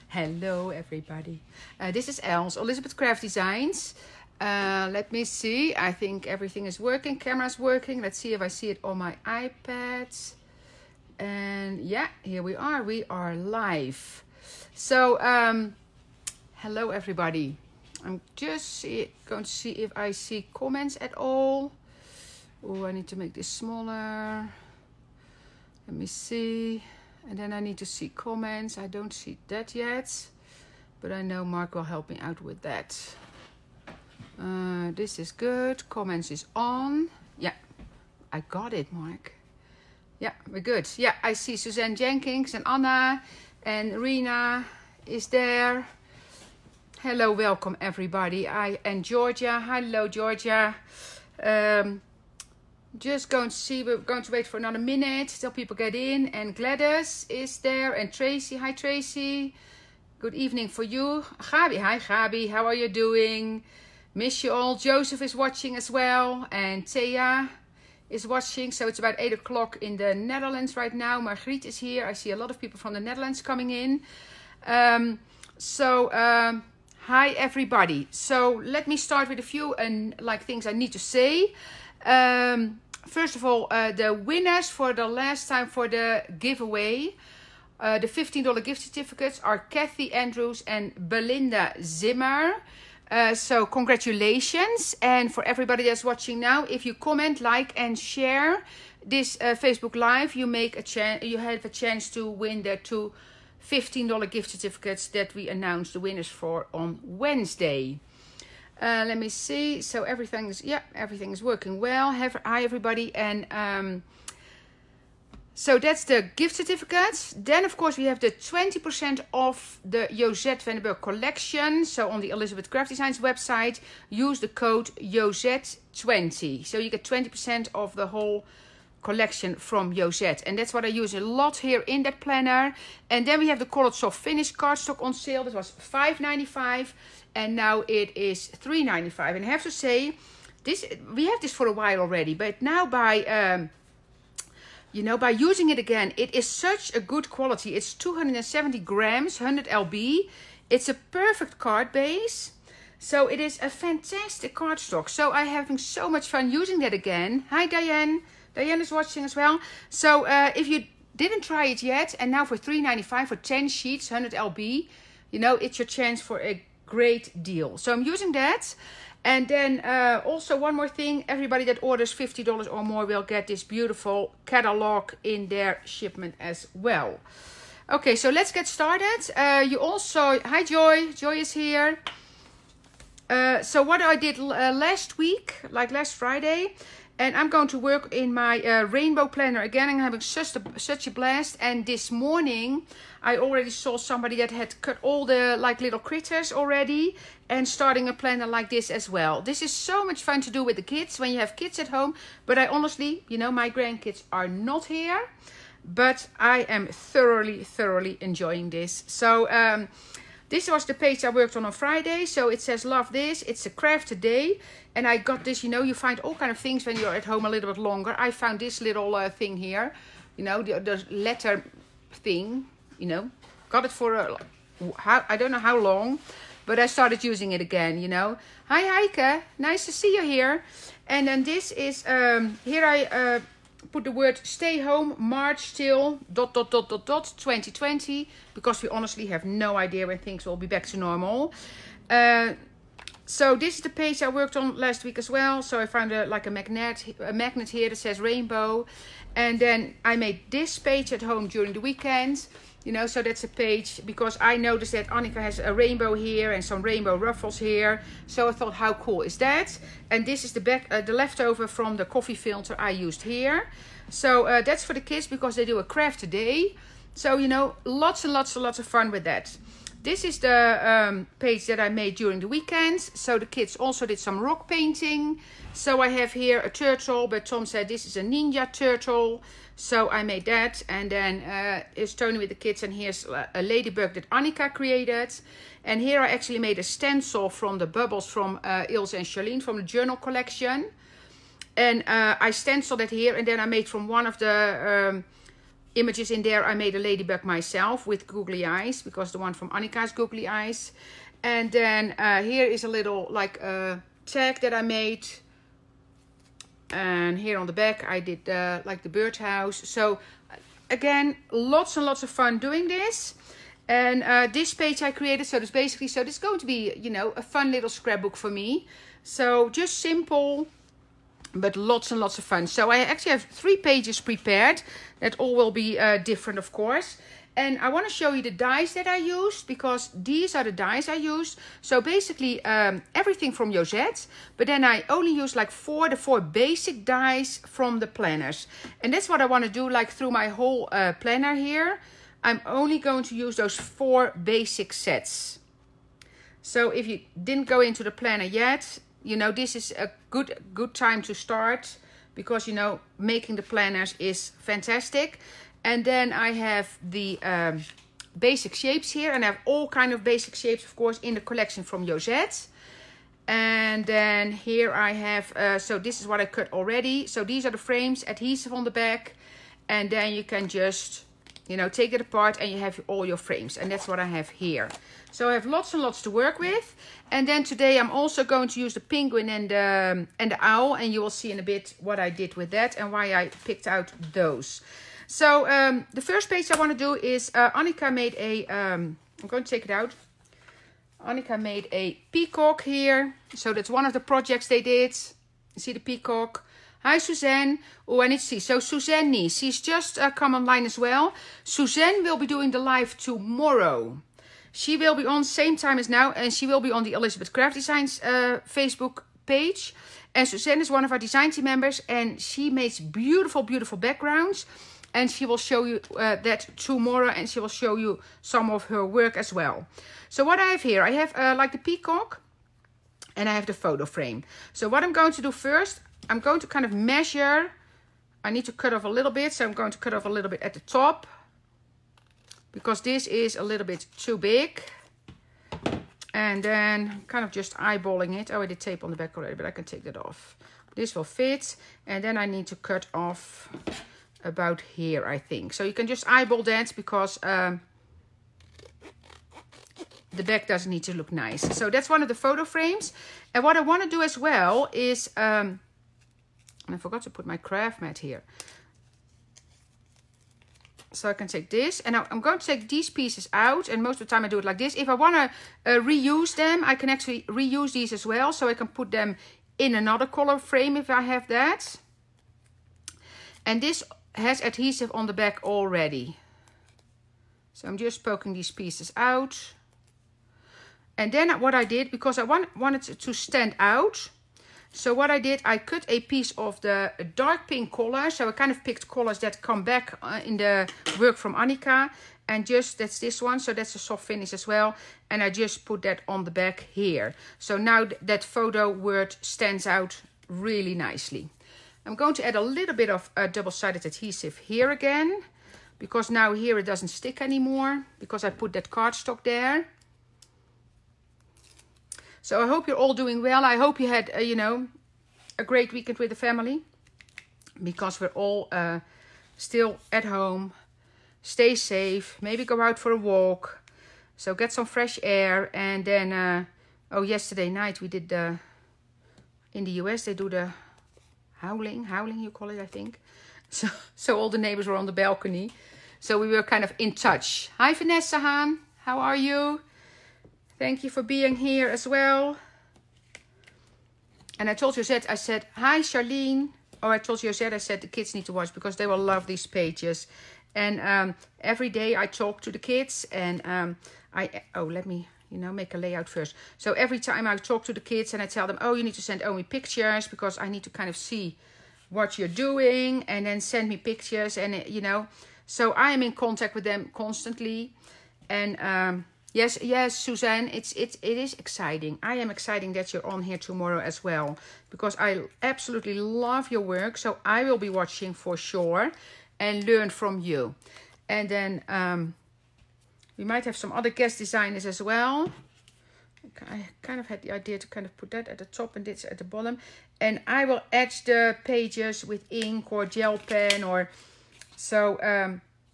Hello everybody. This is Els, Elizabeth Craft Designs. Let me see. I think everything is working. Camera's working. Let's see if I see it on my iPad. And yeah, here we are. We are live. So, hello everybody. I'm just going to see if I see comments at all. Oh, I need to make this smaller. Let me see. And then I need to see comments. I don't see that yet. But I know Mark will help me out with that. This is good. Comments is on. Yeah, I got it, Mark. Yeah, we're good. Yeah, I see Suzanne Jenkins and Anna and Rena is there. Hello, welcome everybody. And Georgia. Hello, Georgia. Just going to see, we're going to wait for another minute till people get in. And Gladys is there and Tracy. Hi, Tracy. Good evening for you. Gabi, hi, Gabi. How are you doing? Miss you all. Joseph is watching as well. And Thea is watching. So it's about 8 o'clock in the Netherlands right now. Margriet is here. I see a lot of people from the Netherlands coming in. Hi, everybody. So let me start with a few things I need to say. First of all, the winners for the last time for the giveaway, the $15 gift certificates are Kathy Andrews and Belinda Zimmer. So congratulations. And for everybody that's watching now, if you comment, like and share this Facebook Live, you have a chance to win the two $15 gift certificates that we announced the winners for on Wednesday. Let me see. So everything is working well. Hi everybody. And so that's the gift certificates. Then of course we have the 20% off the Josette van den Berg collection. So on the Elizabeth Craft Designs website, use the code Josette20. So you get 20% of the whole collection from Josette. And that's what I use a lot here in that planner. And then we have the Colored Soft Finish cardstock on sale. That was $5.95. And now it is $3.95. And I have to say, we have this for a while already. But now by using it again, it is such a good quality. It's 270 grams, 100 lb. It's a perfect card base. So it is a fantastic cardstock. So I'm having so much fun using that again. Hi, Diane. Diane is watching as well. So if you didn't try it yet, and now for $3.95 for 10 sheets, 100 lb, it's your chance for a great deal. So I'm using that. And then also one more thing, everybody that orders $50 or more will get this beautiful catalog in their shipment as well. Okay, so let's get started. Hi Joy. Joy is here. So what I did last week, like last Friday, and I'm going to work in my rainbow planner again. I'm having such a blast. And this morning, I already saw somebody that had cut all the little critters already. And starting a planner like this as well. This is so much fun to do with the kids when you have kids at home. But I honestly, my grandkids are not here. But I am thoroughly enjoying this. So this was the page I worked on Friday. So it says, love this. It's a craft today. And I got this, you find all kind of things when you're at home a little bit longer. I found this little thing here. The letter thing, Got it for, I don't know how long. But I started using it again, Hi Heike, nice to see you here. And then this is, here I put the word stay home, March till ... 2020. Because we honestly have no idea when things will be back to normal. So this is the page I worked on last week as well. So I found a magnet here that says rainbow. And then I made this page at home during the weekend. So that's a page because I noticed that Annika has a rainbow here and some rainbow ruffles here. So I thought, how cool is that? And this is the leftover from the coffee filter I used here. So that's for the kids because they do a craft today. So, lots and lots of fun with that. This is the page that I made during the weekend. So the kids also did some rock painting. So I have here a turtle, but Tom said this is a ninja turtle. So I made that. And then here's Tony with the kids. And here's a ladybug that Annika created. And here I actually made a stencil from the bubbles from Ilse and Charlene from the journal collection. And I stenciled it here. And then I made from one of the images in there. I made a ladybug myself with googly eyes, because the one from Annika's googly eyes. And then here is a little like a tag that I made. And here on the back I did like the birdhouse. So again, lots and lots of fun doing this. And this page I created, so this basically, so this is going to be, you know, a fun little scrapbook for me. So just simple, but lots and lots of fun. So I actually have 3 pages prepared that all will be different, of course. And I want to show you the dies that I used, because these are the dies I used. So basically everything from Josette, but then I only use like the 4 basic dies from the planners. And that's what I want to do like through my whole planner here. I'm only going to use those 4 basic sets. So if you didn't go into the planner yet, you know, this is a good time to start, because, you know, making the planners is fantastic. And then I have the basic shapes here, and I have all kind of basic shapes, of course, in the collection from Josette. And then here I have, so this is what I cut already. So these are the frames, adhesive on the back, and then you can just, you know, take it apart and you have all your frames. And that's what I have here. So I have lots and lots to work with. And then today I'm also going to use the penguin and the owl. And you will see in a bit what I did with that and why I picked out those. So the first page I want to do is Annika made a, I'm going to take it out. Annika made a peacock here. So that's one of the projects they did. You see the peacock. Hi Suzanne. Oh, I need to see. So Suzanne, she's just come online as well. Suzanne will be doing the live tomorrow. She will be on same time as now, and she will be on the Elizabeth Craft Designs Facebook page. And Suzanne is one of our design team members, and she makes beautiful, beautiful backgrounds. And she will show you that tomorrow, and she will show you some of her work as well. So what I have here, I have like the peacock, and I have the photo frame. So what I'm going to do first, I'm going to kind of measure. I need to cut off a little bit, so I'm going to cut off a little bit at the top, because this is a little bit too big. And then kind of just eyeballing it. Oh, I did tape on the back already, but I can take that off. This will fit. And then I need to cut off about here, I think. So you can just eyeball that, because the back doesn't need to look nice. So that's one of the photo frames. And what I want to do as well is, and I forgot to put my craft mat here. So I can take this, and I'm going to take these pieces out, and most of the time I do it like this. If I want to reuse them, I can actually reuse these as well, so I can put them in another color frame if I have that. And this has adhesive on the back already. So I'm just poking these pieces out. And then what I did, because I wanted it to stand out, so what I did, I cut a piece of the dark pink color. So I kind of picked colors that come back in the work from Annika. And just, that's this one. So that's a soft finish as well. And I just put that on the back here. So now that photo word stands out really nicely. I'm going to add a little bit of double-sided adhesive here again. Because now here it doesn't stick anymore. Because I put that cardstock there. So I hope you're all doing well. I hope you had, you know, a great weekend with the family. Because we're all still at home. Stay safe. Maybe go out for a walk. So get some fresh air. And then, oh, yesterday night we did the, in the US they do the howling you call it, I think. So all the neighbors were on the balcony. So we were kind of in touch. Hi Vanessa Haan, how are you? Thank you for being here as well. And I told Josette, I said, hi Charlene. Oh, I told Josette, I said the kids need to watch, because they will love these pages. And every day I talk to the kids, and let me, you know, make a layout first. So every time I talk to the kids and I tell them, oh, you need to send me pictures, because I need to kind of see what you're doing, and then send me pictures, and you know, so I am in contact with them constantly. And yes, Suzanne, it is exciting. I am excited that you're on here tomorrow as well, because I absolutely love your work. So I will be watching for sure and learn from you. And then we might have some other guest designers as well. I kind of had the idea to kind of put that at the top and this at the bottom. And I will etch the pages with ink or gel pen, or so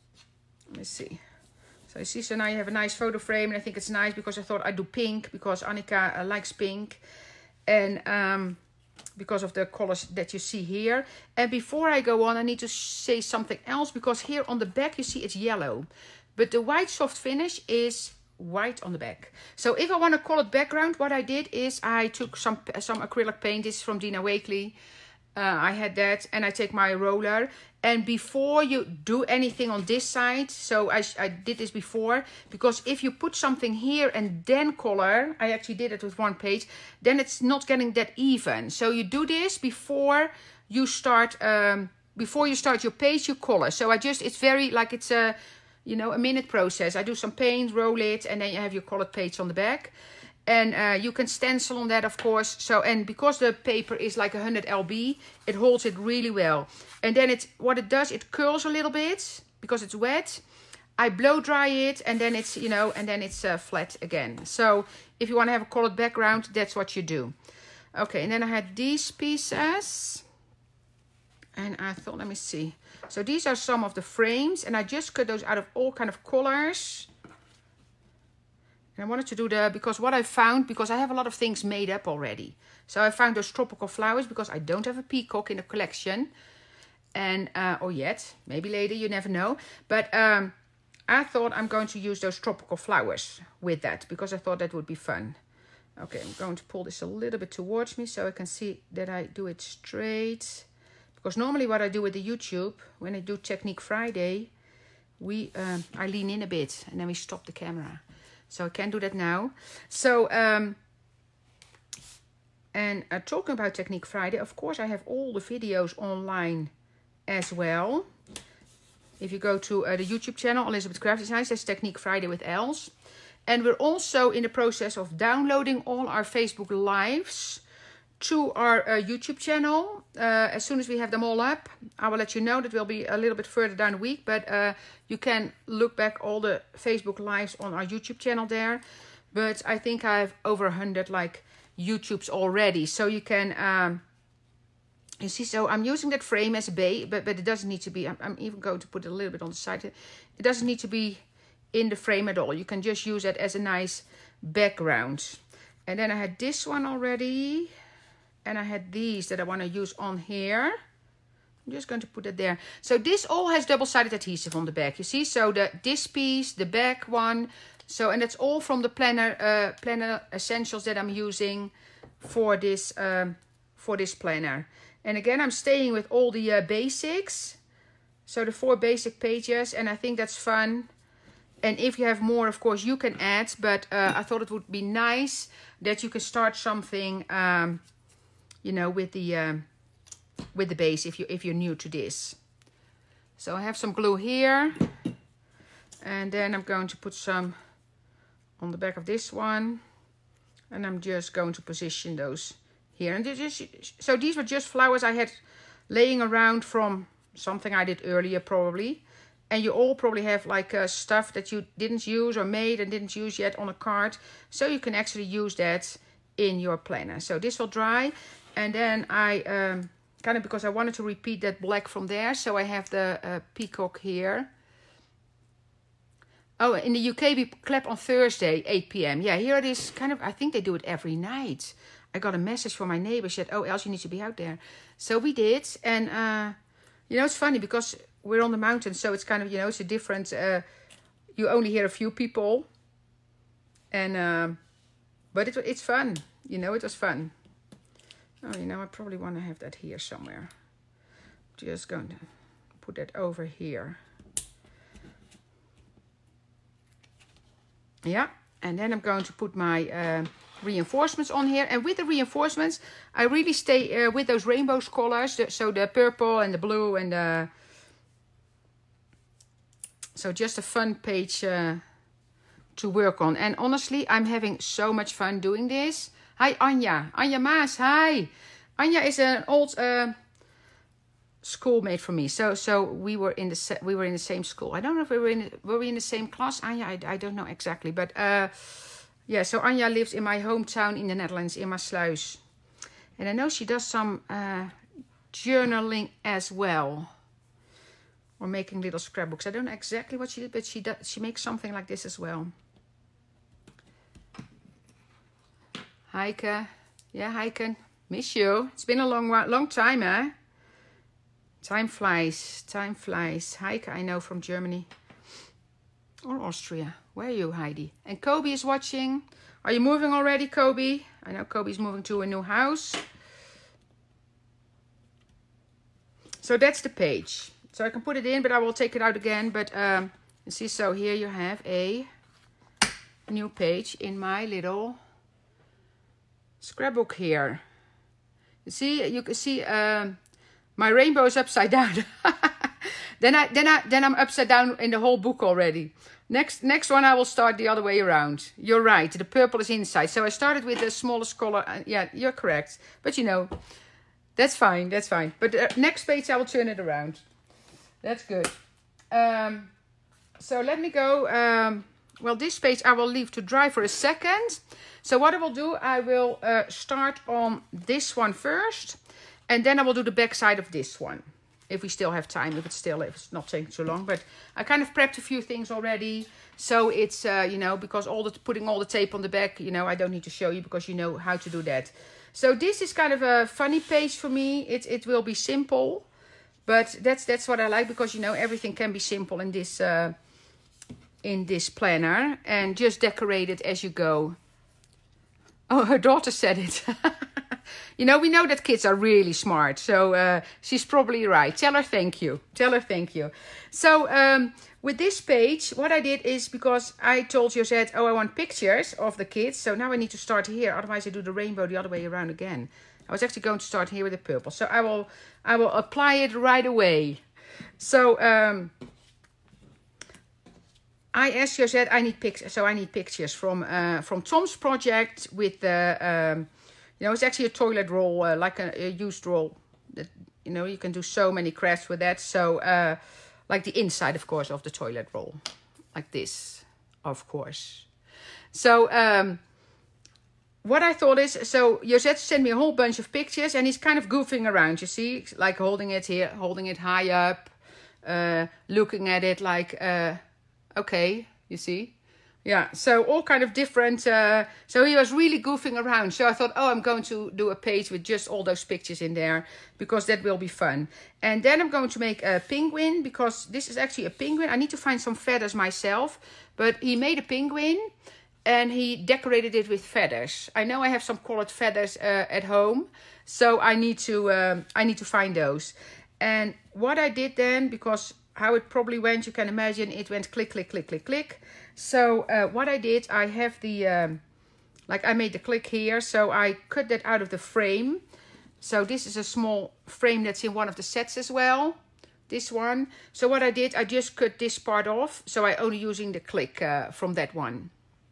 Let me see. So you see, so now you have a nice photo frame, and I think it's nice because I thought I'd do pink because Annika likes pink, and because of the colors that you see here. And before I go on, I need to say something else, because here on the back you see it's yellow, but the white soft finish is white on the back. So if I want a colored background, what I did is I took some acrylic paint. This is from Dina Wakley. I had that, and I take my roller, and before you do anything on this side, so I did this before, because if you put something here and then color, I actually did it with one page, then it's not getting that even. So you do this before you start your page, you color. So it's very like it's a, you know, a minute process. I do some paint, roll it, and then you have your colored page on the back. And you can stencil on that, of course. So, and because the paper is like 100 lb, it holds it really well. And then what it does, it curls a little bit because it's wet. I blow dry it, and then it's, you know, and then it's flat again. So if you want to have a colored background, that's what you do. Okay, and then I had these pieces. And I thought, let me see. So these are some of the frames, and I just cut those out of all kind of colors. And I wanted to do because what I found, because I have a lot of things made up already. So I found those tropical flowers, because I don't have a peacock in the collection. And, or yet, maybe later, you never know. But I thought I'm going to use those tropical flowers with that, because I thought that would be fun. Okay, I'm going to pull this a little bit towards me so I can see that I do it straight. Because normally what I do with the YouTube, when I do Technique Friday, I lean in a bit and then we stop the camera. So I can't do that now. So, talking about Technique Friday, of course I have all the videos online as well. If you go to the YouTube channel, Elizabeth Craft Designs, that's Technique Friday with Els. And we're also in the process of downloading all our Facebook Lives to our YouTube channel. As soon as we have them all up, I will let you know. That will be a little bit further down the week, but you can look back all the Facebook Lives on our YouTube channel there. But I think I have over 100 like YouTubes already, so you can you see. So I'm using that frame as a base, but it doesn't need to be. I'm even going to put it a little bit on the side. It doesn't need to be in the frame at all. You can just use it as a nice background. And then I had this one already. And I had these that I want to use on here. I'm just going to put it there. So this all has double-sided adhesive on the back, you see. So this piece, the back one. So, and that's all from the planner essentials that I'm using for this planner. And again, I'm staying with all the basics. So the 4 basic pages, and I think that's fun. And if you have more, of course, you can add. But I thought it would be nice that you can start something. You know, with the base, if you're new to this. So I have some glue here, and then I'm going to put some on the back of this one, and I'm just going to position those here. And so these were just flowers I had laying around from something I did earlier, probably. And you all probably have like stuff that you didn't use or made and didn't use yet on a card, so you can actually use that in your planner. So this will dry. And then I, kind of because I wanted to repeat that black from there. So I have the peacock here. Oh, in the UK we clap on Thursday, 8 p.m. Yeah, here it is kind of, I think they do it every night. I got a message from my neighbor, said, oh, Els, you need to be out there. So we did. And, you know, it's funny because we're on the mountain. So it's kind of, you know, it's a different, you only hear a few people. And, but it's fun. You know, it was fun. Oh, you know, I probably want to have that here somewhere. Just going to put that over here. Yeah, and then I'm going to put my reinforcements on here. And with the reinforcements, I really stay with those rainbow colors. So the purple and the blue and the... So just a fun page to work on. And honestly, I'm having so much fun doing this. Hi Anja, Anja Maas, hi. Anja is an old schoolmate for me. So we were in the same school. I don't know if were we in the same class, Anja. I don't know exactly, but yeah. So Anja lives in my hometown in the Netherlands, in Maassluis, and I know she does some journaling as well. or making little scrapbooks. I don't know exactly what she did, but she makes something like this as well. Heike. Yeah, Heike. Miss you. It's been a long time, eh? Time flies. Time flies. Heike, I know, from Germany. Or Austria. Where are you, Heidi? And Kobe is watching. Are you moving already, Kobe? I know Kobe's moving to a new house. So that's the page. So I can put it in, but I will take it out again. But you see, so here you have a new page in my little scrapbook here. You see, you can see my rainbow is upside down. then I'm upside down in the whole book already. Next one I will start the other way around. You're right, the purple is inside. So I started with the smallest color. Yeah, you're correct. But you know, that's fine, that's fine. But the next page I will turn it around. That's good. So let me go. Well, this page I will leave to dry for a second. So what I will do, I will start on this one first. And then I will do the back side of this one. If we still have time, if it's not taking too long. But I kind of prepped a few things already. So it's, you know, because putting all the tape on the back, you know, I don't need to show you because you know how to do that. So this is kind of a funny page for me. It will be simple. But that's what I like, because, you know, everything can be simple in this planner. And just decorate it as you go. Oh, her daughter said it. You know, we know that kids are really smart. So she's probably right. Tell her thank you. Tell her thank you. So with this page, what I did is, because I told Josette, oh, I want pictures of the kids. So now I need to start here. Otherwise I do the rainbow the other way around again. I was actually going to start here with the purple. So I will apply it right away. So I asked Josette, I need pictures. So I need pictures from Tom's project with the, you know, it's actually a toilet roll, like a used roll. That, you know, you can do so many crafts with that. So like the inside, of course, of the toilet roll. Like this, of course. So what I thought is, so Josette sent me a whole bunch of pictures, and he's kind of goofing around, you see, like holding it here, holding it high up, looking at it like, okay, you see. Yeah, so all kind of different, so he was really goofing around. So I thought, oh, I'm going to do a page with just all those pictures in there, because that will be fun. And then I'm going to make a penguin, because this is actually a penguin. I need to find some feathers myself, but he made a penguin and he decorated it with feathers. I know I have some colored feathers at home, so I need to find those. And what I did then, because how it probably went, you can imagine, it went click, click, click, click, click. So what I did, I have the, like I made the click here, so I cut that out of the frame. So this is a small frame that's in one of the sets as well, this one. So what I did, I just cut this part off, so I only using the click from that one.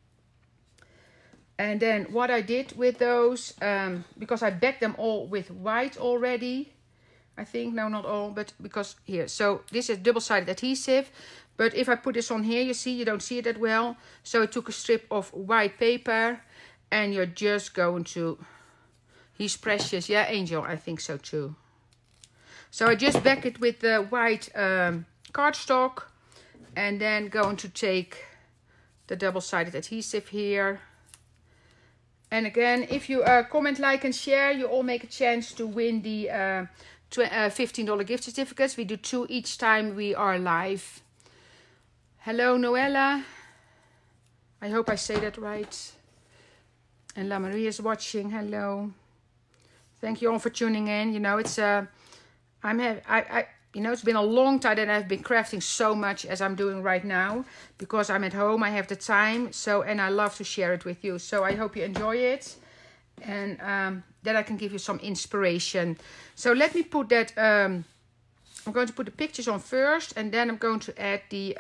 And then what I did with those, because I backed them all with white already, I think, no, not all, but because here. So this is double-sided adhesive, but if I put this on here, you see, you don't see it that well. So I took a strip of white paper, and you're just going to, he's precious. Yeah, Angel, I think so too. So I just back it with the white cardstock, and then going to take the double-sided adhesive here. And again, if you comment, like, and share, you all make a chance to win the $15 gift certificates. We do 2 each time we are live. Hello, Noella. I hope I say that right. And La Marie is watching. Hello. Thank you all for tuning in. You know, it's you know, it's been a long time that I've been crafting so much as I'm doing right now, because I'm at home, I have the time, so, and I love to share it with you. So I hope you enjoy it, and that I can give you some inspiration. So let me put that, I'm going to put the pictures on first, and then I'm going to add the,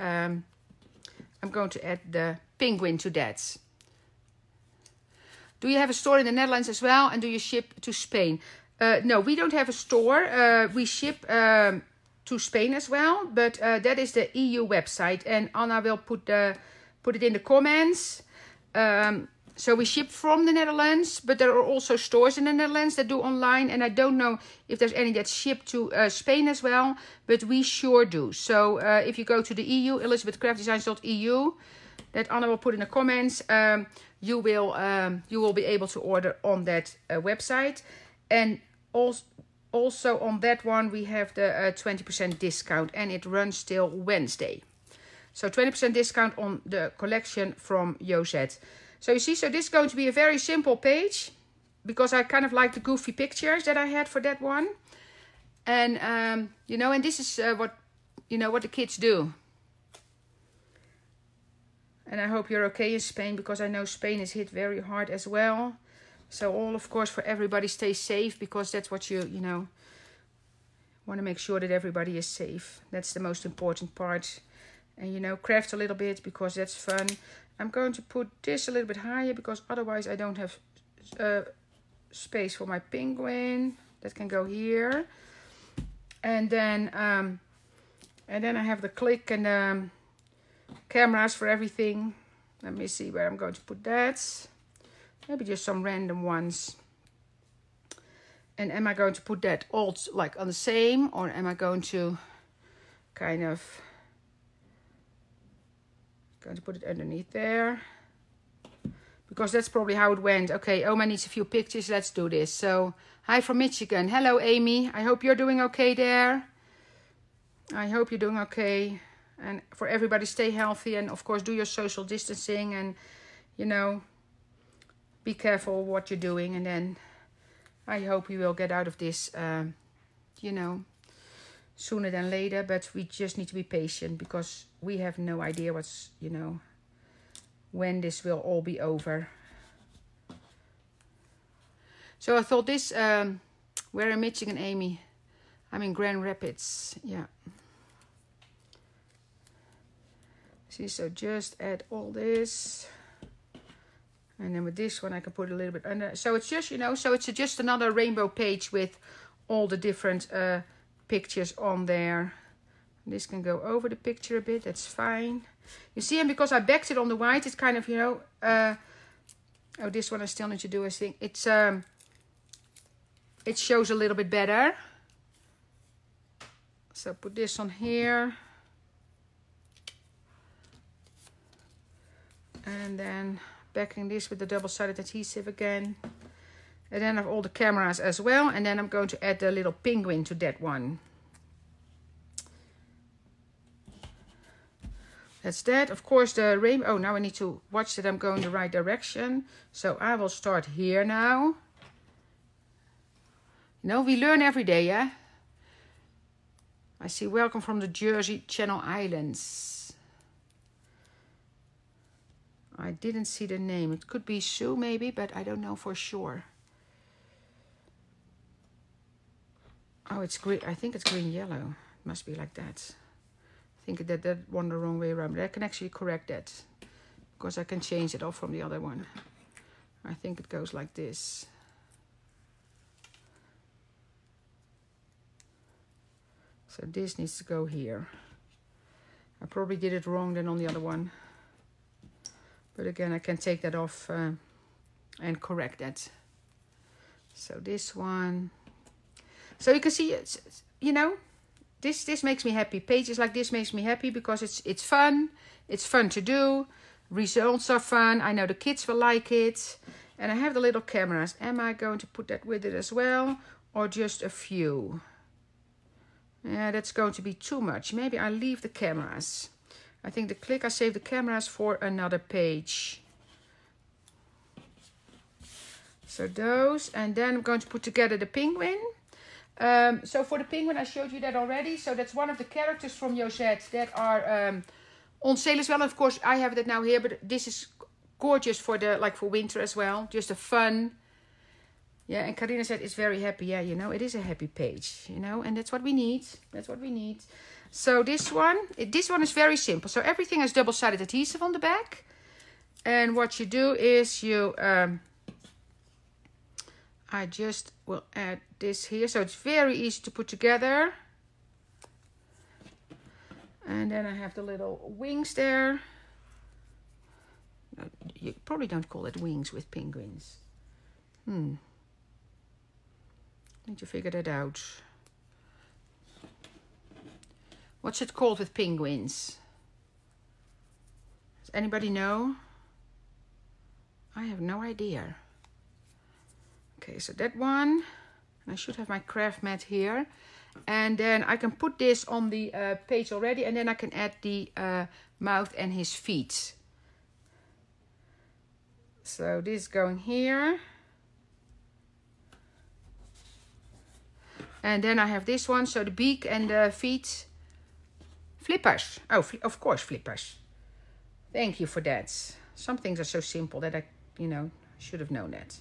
penguin to that. Do you have a store in the Netherlands as well, and do you ship to Spain? No, we don't have a store. We ship to Spain as well, but that is the EU website, and Anna will put it in the comments. So we ship from the Netherlands, but there are also stores in the Netherlands that do online. And I don't know if there's any that ship to Spain as well, but we sure do. So if you go to the EU, elizabethcraftdesigns.eu, that Anna will put in the comments, you will be able to order on that website. And also on that one, we have the 20% discount, and it runs till Wednesday. So 20% discount on the collection from Josette. So you see, so this is going to be a very simple page, because I kind of like the goofy pictures that I had for that one. And, you know, and this is what the kids do. And I hope you're okay in Spain, because I know Spain is hit very hard as well. So all, of course, for everybody, stay safe, because that's what you know, want to make sure that everybody is safe. That's the most important part. And, you know, craft a little bit, because that's fun. I'm going to put this a little bit higher, because otherwise I don't have space for my penguin. That can go here. And then I have the click and cameras for everything. Let me see where I'm going to put that. Maybe just some random ones. And am I going to put that all like on the same, or am I going to kind of put it underneath there? Because that's probably how it went. Okay, Oma needs a few pictures. Let's do this. So, hi from Michigan. Hello, Amy. I hope you're doing okay there. I hope you're doing okay. And for everybody, stay healthy. And, of course, do your social distancing. And, you know, be careful what you're doing. And then I hope we will get out of this, you know, sooner than later. But we just need to be patient, because we have no idea what's, you know, when this will all be over. So I thought this, where in Michigan, Amy? I'm in Grand Rapids, yeah. See, so just add all this. And then with this one, I can put a little bit under. So it's just, you know, so it's just another rainbow page with all the different pictures on there. This can go over the picture a bit, that's fine. You see, and because I backed it on the white, it's kind of, you know, oh, this one I still need to do, I think. It's, it shows a little bit better. So put this on here. And then backing this with the double-sided adhesive again. And then I have all the cameras as well. And then I'm going to add the little penguin to that one. That's that. Of course, the rainbow. Oh, now I need to watch that I'm going the right direction. So I will start here now. You know, we learn every day, yeah? I see welcome from the Jersey Channel Islands. I didn't see the name. It could be Sue maybe, but I don't know for sure. Oh, it's green. I think it's green yellow. It must be like that. I think that one the wrong way around. But I can actually correct that, because I can change it off from the other one. I think it goes like this. So this needs to go here. I probably did it wrong than on the other one. But again, I can take that off and correct that. So this one. So you can see, it's, you know, this makes me happy. Pages like this makes me happy, because it's fun. It's fun to do. Results are fun. I know the kids will like it. And I have the little cameras. Am I going to put that with it as well, or just a few? Yeah, that's going to be too much. Maybe I leave the cameras. I think the click, I save the cameras for another page. So those, and then I'm going to put together the penguin. So for the penguin, I showed you that already. So that's one of the characters from Josette that are on sale as well. And of course, I have that now here, but this is gorgeous for the, like for winter as well. Just a fun. Yeah, and Karina said it's very happy. Yeah, you know, it is a happy page, you know, and that's what we need. That's what we need. So this one is very simple. So everything has double-sided adhesive on the back. And what you do is you, I just will add this here. So it's very easy to put together. And then I have the little wings there. You probably don't call it wings with penguins. Need to figure that out. What's it called with penguins? Does anybody know? I have no idea. Okay, so that one. I should have my craft mat here. And then I can put this on the page already. And then I can add the mouth and his feet. So this is going here. And then I have this one. So the beak and the feet. Flippers. Oh, of course, flippers. Thank you for that. Some things are so simple that I, should have known that.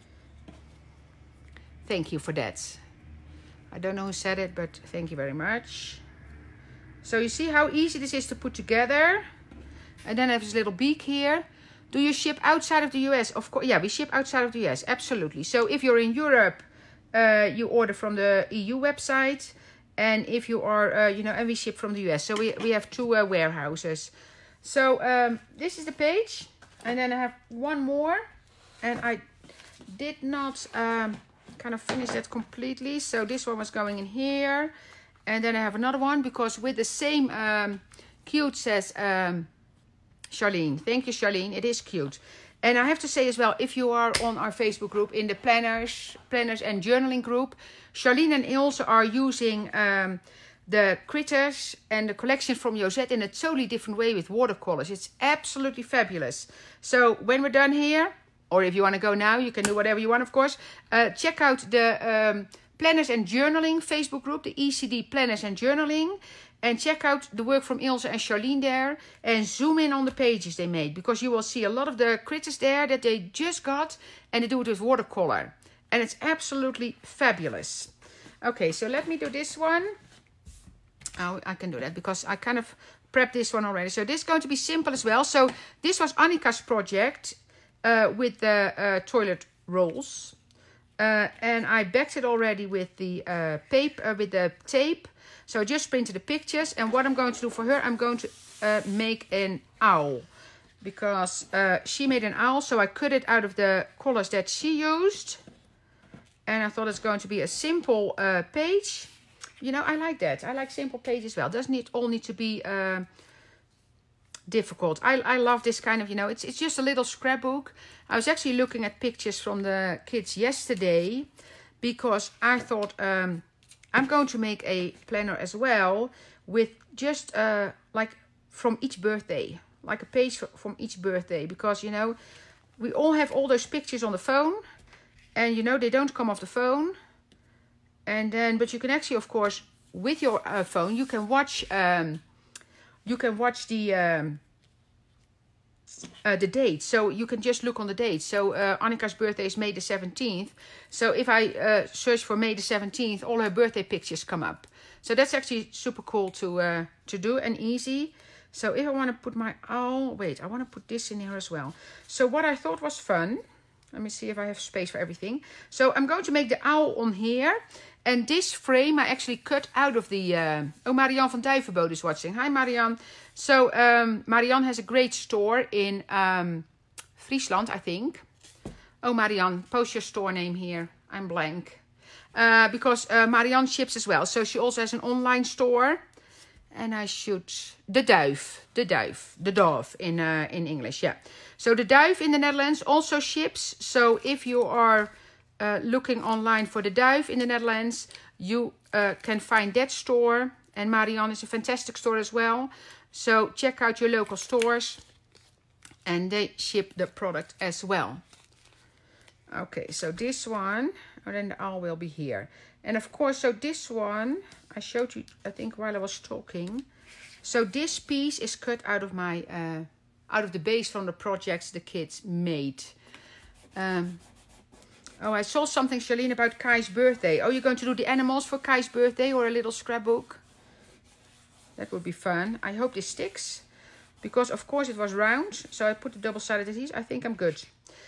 Thank you for that. I don't know who said it, but thank you very much. So you see how easy this is to put together. And then I have this little beak here. Do you ship outside of the US? Of course, yeah, we ship outside of the US, absolutely. So if you're in Europe, you order from the EU website. And if you are, and we ship from the US. So we have 2 warehouses. So this is the page. And then I have one more. And I did not kind of finish that completely. So this one was going in here. And then I have another one because with the same cute says Charlene. Thank you, Charlene. It is cute. And I have to say as well, if you are on our Facebook group in the planners and journaling group, Charlene and Ilse are using the critters and the collection from Josette in a totally different way with watercolors. It's absolutely fabulous. So when we're done here, or if you want to go now, you can do whatever you want, of course. Check out the Planners and Journaling Facebook group, the ECD Planners and Journaling. And check out the work from Ilse and Charlene there. And zoom in on the pages they made. Because you will see a lot of the critters there that they just got. And they do it with watercolor. And it's absolutely fabulous. Okay, so let me do this one. Oh, I can do that because I kind of prepped this one already. So this is going to be simple as well. So this was Annika's project with the toilet rolls. And I backed it already with the tape. So I just printed the pictures. And what I'm going to do for her, I'm going to make an owl. Because she made an owl, so I cut it out of the colors that she used. And I thought it's going to be a simple page. I like that. I like simple pages as well. Doesn't all need to be difficult. I love this kind of, it's just a little scrapbook. I was actually looking at pictures from the kids yesterday. Because I thought... I'm going to make a planner as well with just like from each birthday. Like a page from each birthday. Because, we all have all those pictures on the phone. And, they don't come off the phone. And then, but you can actually, of course, with your phone, you can watch the date. So you can just look on the date. So Annika's birthday is May the 17th. So if I search for May the 17th, all her birthday pictures come up. So that's actually super cool to do and easy. So if I want to put my owl, wait, I want to put this in here as well. So what I thought was fun, let me see if I have space for everything. So I'm going to make the owl on here. And this frame I actually cut out of the... oh, Marianne van Duivenbode is watching. Hi, Marianne. So Marianne has a great store in Friesland, I think. Oh, Marianne, post your store name here. I'm blank. Because Marianne ships as well. So she also has an online store. And I should... The Duif in English, yeah. So the Duif in the Netherlands also ships. So if you are looking online for the Duif in the Netherlands, you can find that store. And Marianne is a fantastic store as well. So check out your local stores. And they ship the product as well. Okay, so this one, and then the owl will be here. And of course, so this one, I showed you, I think, while I was talking. So this piece is cut out of my, out of the base from the projects the kids made. Oh, I saw something, Charlene, about Kai's birthday. Oh, you're going to do the animals for Kai's birthday or a little scrapbook? That would be fun. I hope this sticks. Because, of course, it was round. So I put the double-sided adhesive. I think I'm good.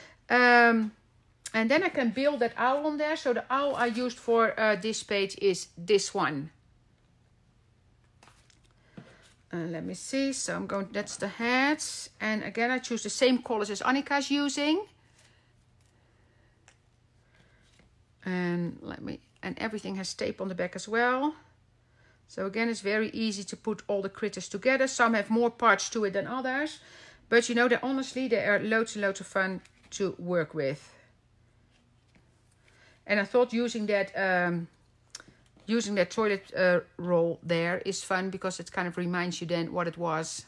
And then I can build that owl on there. So the owl I used for this page is this one. Let me see. So I'm going, that's the heads. And again, I choose the same colors as Annika's using. And and everything has tape on the back as well. So again, it's very easy to put all the critters together. Some have more parts to it than others. But you know, honestly, they are loads and loads of fun to work with. And I thought using that toilet roll there is fun, because it kind of reminds you then what it was.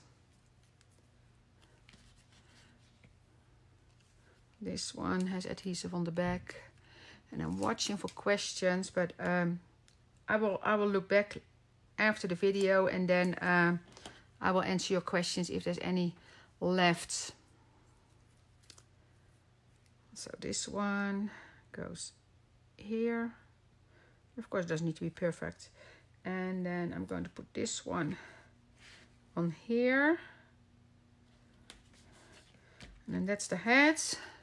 This one has adhesive on the back. And I'm watching for questions, but I will look back after the video, and then I will answer your questions if there's any left. So this one goes here. Of course, it doesn't need to be perfect. And then I'm going to put this one on here. And then that's the head.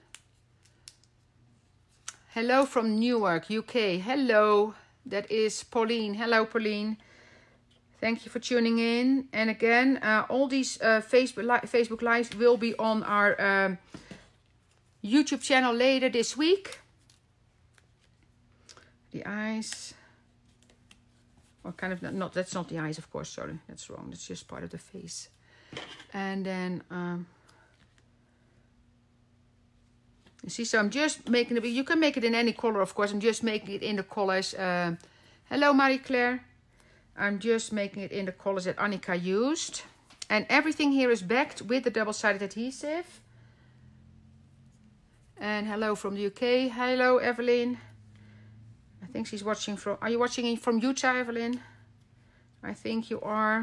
Hello from Newark, UK. Hello, that is Pauline. Hello, Pauline. Thank you for tuning in. And again, all these Facebook Lives will be on our YouTube channel later this week. The eyes. Or kind of, not, that's not the eyes, of course, sorry. That's wrong. That's just part of the face. And then... you see, so I'm just making it, you can make it in any color, of course. I'm just making it in the colors. Hello, Marie-Claire. I'm just making it in the colors that Annika used. And everything here is backed with the double-sided adhesive. And hello from the UK. Hello, Evelyn. I think she's watching from, are you watching from Utah, Evelyn? I think you are.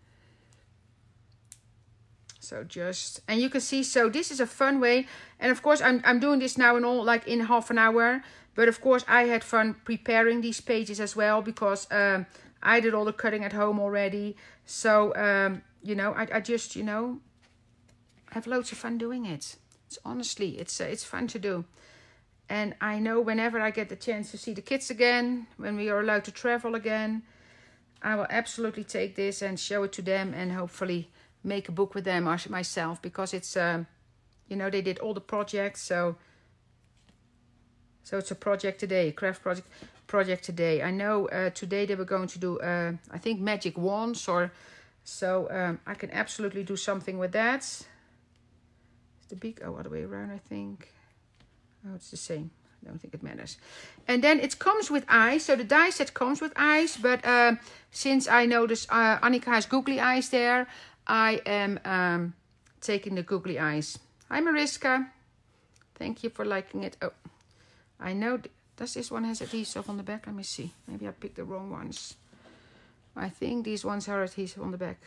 So just, and you can see, so this is a fun way. And of course, I'm doing this now in half an hour. But of course, I had fun preparing these pages as well, because I did all the cutting at home already. So, you know, I just, you know, have loads of fun doing it. It's honestly, it's fun to do. And I know whenever I get the chance to see the kids again, when we are allowed to travel again, I will absolutely take this and show it to them, and hopefully make a book with them myself, because it's you know, they did all the projects, so it's a project today, craft project today. I know today they were going to do I think magic wands, or so I can absolutely do something with that. Is the beak other way around? I think. Oh, it's the same. I don't think it matters. And then it comes with eyes. So the die set comes with eyes, but since I noticed Annika has googly eyes there, I am taking the googly eyes. Hi, Mariska. Thank you for liking it. Oh, I know. Does this one has adhesive on the back? Let me see. Maybe I picked the wrong ones. I think these ones are adhesive on the back.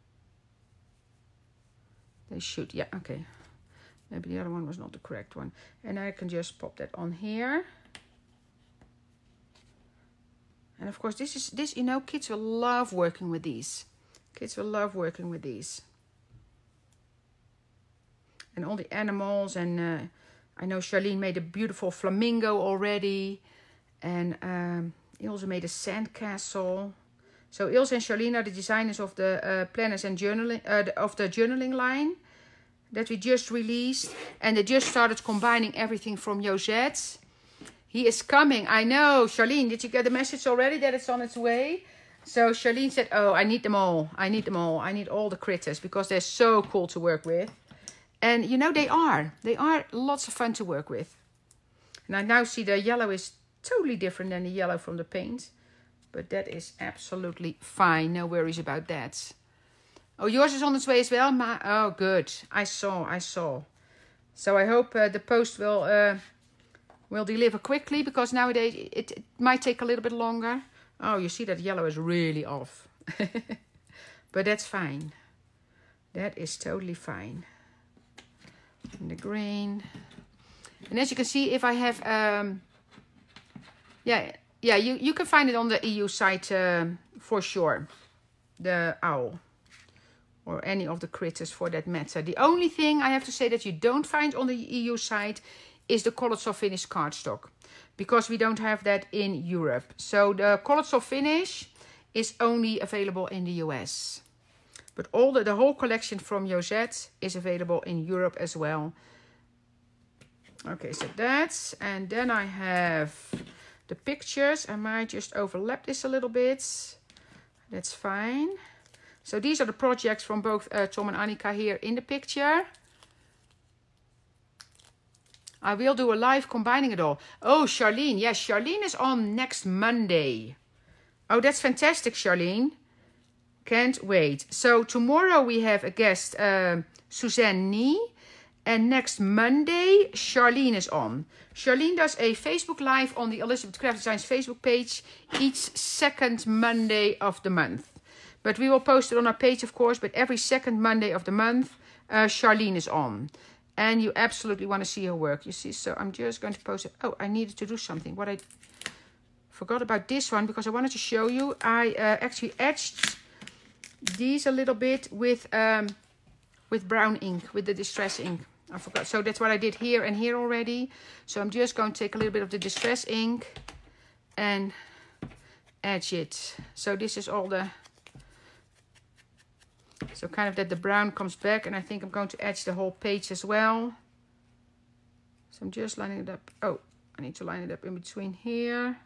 They should. Yeah, okay. Maybe the other one was not the correct one. And I can just pop that on here. And of course, this, you know, kids will love working with these. Kids will love working with these. And all the animals. And I know Charlene made a beautiful flamingo already. And Ilse made a sandcastle. So Ilse and Charlene are the designers of the planners and journaling, of the journaling line that we just released. And they just started combining everything from Josette. He is coming. I know. Charlene, did you get the message already that it's on its way? So Charlene said, oh, I need them all. I need them all. I need all the critters, because they're so cool to work with. And you know, they are. They are lots of fun to work with. And I now see the yellow is totally different than the yellow from the paint. But that is absolutely fine. No worries about that. Oh, yours is on its way as well? Oh, good. I saw. So I hope the post will deliver quickly, because nowadays it might take a little bit longer. Oh, you see that yellow is really off. But that's fine. That is totally fine. And the green. And as you can see, if I have... Yeah, you can find it on the EU site for sure. The owl. Or any of the critters for that matter. The only thing I have to say that you don't find on the EU site is the Colored Soft Finish cardstock. Because we don't have that in Europe. So the Colored Soft Finish is only available in the US. But the whole collection from Josette is available in Europe as well. Okay, so that's, and then I have the pictures. I might just overlap this a little bit. That's fine. So these are the projects from both Tom and Annika here in the picture. I will do a live combining it all. Oh, Charlene. Yes, Charlene is on next Monday. Oh, that's fantastic, Charlene. Can't wait. So tomorrow we have a guest, Suzanne Nee. And next Monday, Charlene is on. Charlene does a Facebook Live on the Elizabeth Craft Designs Facebook page each second Monday of the month. But we will post it on our page, of course. But every second Monday of the month, Charlene is on. And you absolutely want to see her work. You see, so I'm just going to post it. Oh, I needed to do something. What I forgot about this one, because I wanted to show you. I actually etched these a little bit with brown ink, with the Distress ink. I forgot. So that's what I did here and here already. So I'm just going to take a little bit of the Distress ink and etch it. So this is all the... So kind of that the brown comes back, and I think I'm going to etch the whole page as well. So I'm just lining it up. Oh, I need to line it up in between here.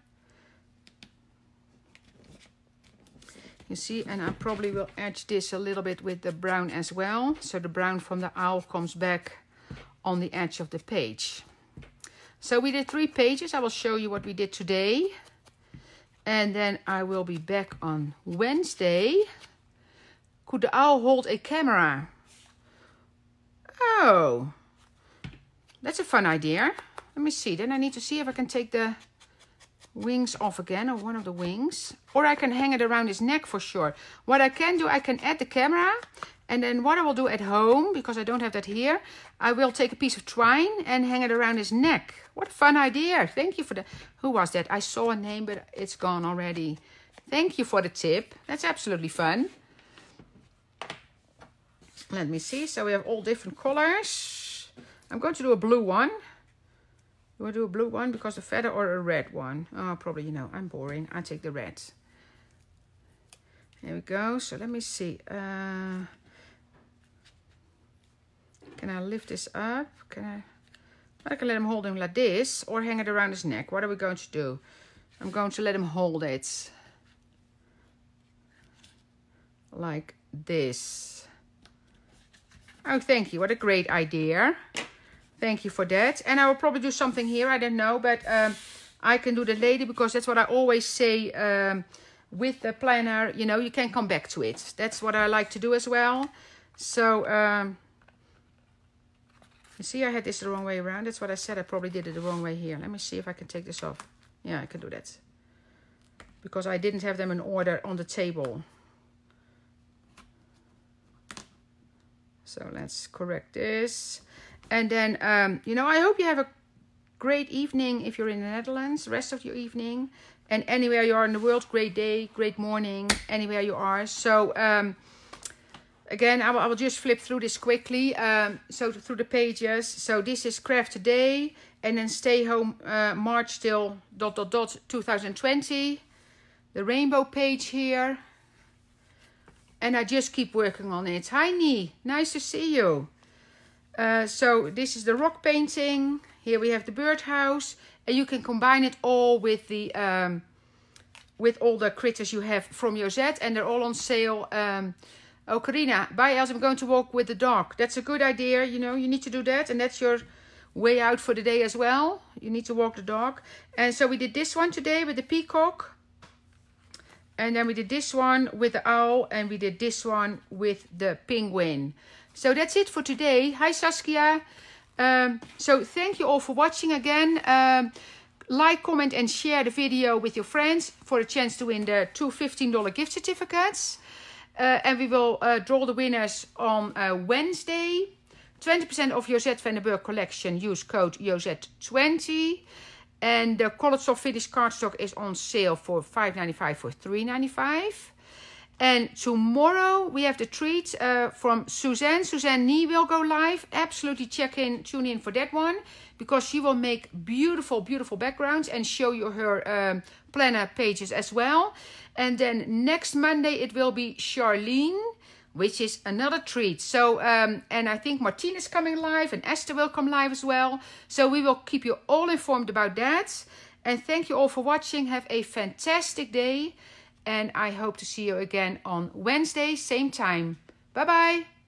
You see, and I probably will etch this a little bit with the brown as well. So the brown from the owl comes back on the edge of the page. So we did 3 pages. I will show you what we did today. And then I will be back on Wednesday. Could the owl hold a camera? Oh, that's a fun idea. Let me see. Then I need to see if I can take the wings off again, or one of the wings. Or I can hang it around his neck for sure. What I can do, I can add the camera. And then what I will do at home, because I don't have that here, I will take a piece of twine and hang it around his neck. What a fun idea. Thank you for the... Who was that? I saw a name, but it's gone already. Thank you for the tip. That's absolutely fun. Let me see. So we have all different colors. I'm going to do a blue one. You want to do a blue one because a feather, or a red one? Oh, probably, you know, I'm boring. I take the red. There we go. So let me see. Can I lift this up? I can let him hold him like this, or hang it around his neck. What are we going to do? I'm going to let him hold it. Like this. Oh, thank you. What a great idea. Thank you for that. And I will probably do something here. I don't know. But I can do that later, because that's what I always say with the planner. You know, you can come back to it. That's what I like to do as well. So, you see, I had this the wrong way around. That's what I said. I probably did it the wrong way here. Let me see if I can take this off. Yeah, I can do that. Because I didn't have them in order on the table. So let's correct this. And then, you know, I hope you have a great evening if you're in the Netherlands, the rest of your evening. And anywhere you are in the world, great day, great morning, anywhere you are. So, again, I will just flip through this quickly. So through the pages. So this is Craft Today. And then Stay Home March till ... 2020. The rainbow page here. And I just keep working on it. Hi, Nee. Nice to see you. So this is the rock painting. Here we have the birdhouse. And you can combine it all with the with all the critters you have from Josette. And they're all on sale. Oh, Karina. Bye, Els. I'm going to walk with the dog. That's a good idea. You know, you need to do that. And that's your way out for the day as well. You need to walk the dog. And so we did this one today with the peacock. And then we did this one with the owl. And we did this one with the penguin. So that's it for today. Hi, Saskia. So thank you all for watching again. Like, comment, and share the video with your friends for a chance to win the 2 $15 gift certificates. And we will draw the winners on Wednesday. 20% of Josette van den Berg collection. Use code Josette20. And the Colored Soft Finish cardstock is on sale for $5.95 for $3.95. And tomorrow we have the treat from Suzanne. Suzanne Nee will go live. Absolutely tune in for that one. Because she will make beautiful, beautiful backgrounds and show you her planner pages as well. And then next Monday it will be Charlene which is another treat. So, and I think Martine is coming live and Esther will come live as well. So we will keep you all informed about that. And thank you all for watching. Have a fantastic day. And I hope to see you again on Wednesday, same time. Bye-bye.